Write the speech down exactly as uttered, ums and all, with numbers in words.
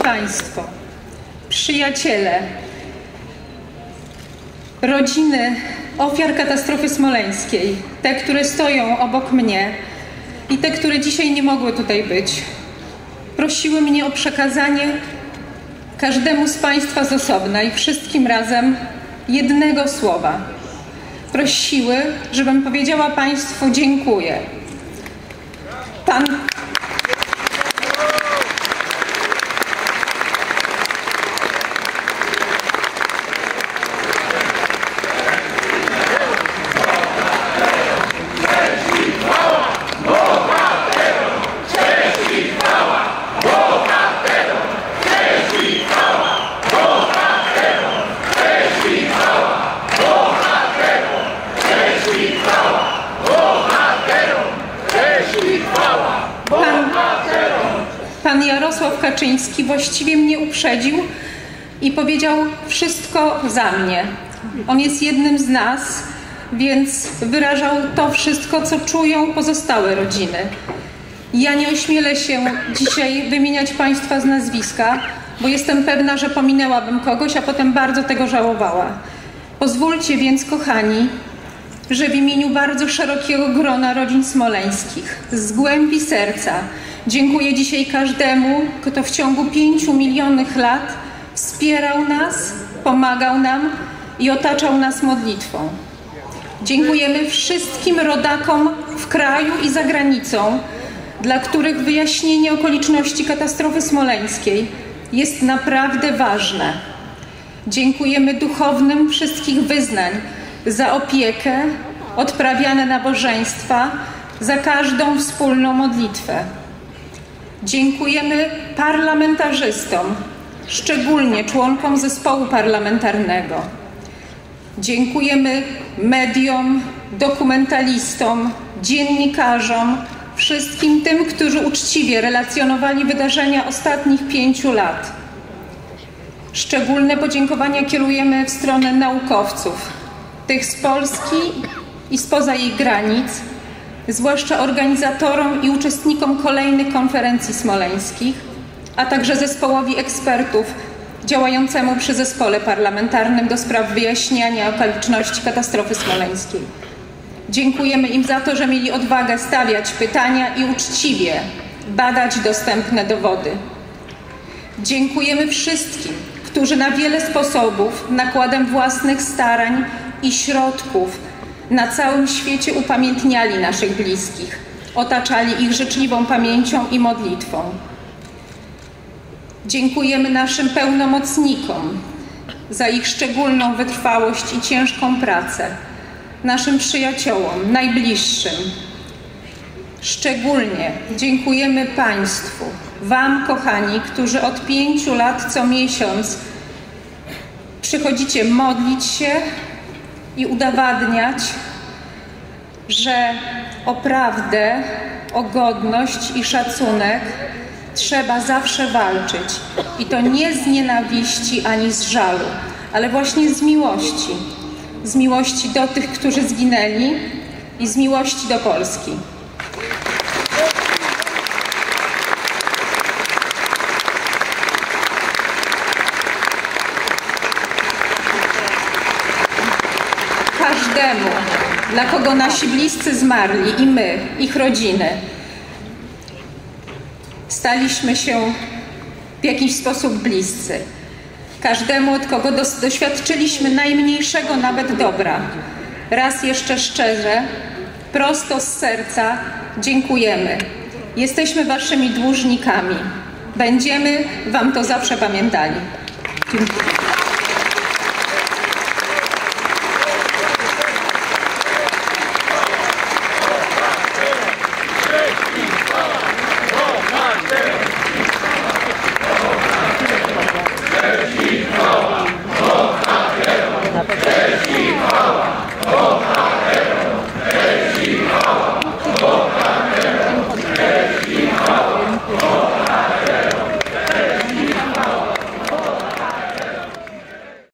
Państwo, przyjaciele, rodziny ofiar katastrofy smoleńskiej, te, które stoją obok mnie i te, które dzisiaj nie mogły tutaj być, prosiły mnie o przekazanie każdemu z Państwa z osobna i wszystkim razem jednego słowa. Prosiły, żebym powiedziała Państwu dziękuję. Pan... Pan Jarosław Kaczyński właściwie mnie uprzedził i powiedział wszystko za mnie. On jest jednym z nas, więc wyrażał to wszystko, co czują pozostałe rodziny. Ja nie ośmielę się dzisiaj wymieniać Państwa z nazwiska, bo jestem pewna, że pominęłabym kogoś, a potem bardzo tego żałowała. Pozwólcie więc, kochani, że w imieniu bardzo szerokiego grona rodzin smoleńskich, z głębi serca, dziękuję dzisiaj każdemu, kto w ciągu pięciu milionów lat wspierał nas, pomagał nam i otaczał nas modlitwą. Dziękujemy wszystkim rodakom w kraju i za granicą, dla których wyjaśnienie okoliczności katastrofy smoleńskiej jest naprawdę ważne. Dziękujemy duchownym wszystkich wyznań za opiekę, odprawiane nabożeństwa, za każdą wspólną modlitwę. Dziękujemy parlamentarzystom, szczególnie członkom zespołu parlamentarnego. Dziękujemy mediom, dokumentalistom, dziennikarzom, wszystkim tym, którzy uczciwie relacjonowali wydarzenia ostatnich pięciu lat. Szczególne podziękowania kierujemy w stronę naukowców, tych z Polski i spoza jej granic, zwłaszcza organizatorom i uczestnikom kolejnych konferencji smoleńskich, a także zespołowi ekspertów działającemu przy zespole parlamentarnym do spraw wyjaśniania okoliczności katastrofy smoleńskiej. Dziękujemy im za to, że mieli odwagę stawiać pytania i uczciwie badać dostępne dowody. Dziękujemy wszystkim, którzy na wiele sposobów, nakładem własnych starań i środków na całym świecie upamiętniali naszych bliskich, otaczali ich życzliwą pamięcią i modlitwą. Dziękujemy naszym pełnomocnikom za ich szczególną wytrwałość i ciężką pracę, naszym przyjaciołom, najbliższym. Szczególnie dziękujemy Państwu, Wam, kochani, którzy od pięciu lat co miesiąc przychodzicie modlić się i udowadniać, że o prawdę, o godność i szacunek trzeba zawsze walczyć. I to nie z nienawiści ani z żalu, ale właśnie z miłości. Z miłości do tych, którzy zginęli i z miłości do Polski. Każdemu, dla kogo nasi bliscy zmarli i my, ich rodziny, staliśmy się w jakiś sposób bliscy. Każdemu, od kogo dos- doświadczyliśmy najmniejszego nawet dobra. Raz jeszcze szczerze, prosto z serca dziękujemy. Jesteśmy Waszymi dłużnikami. Będziemy Wam to zawsze pamiętali. Dziękuję.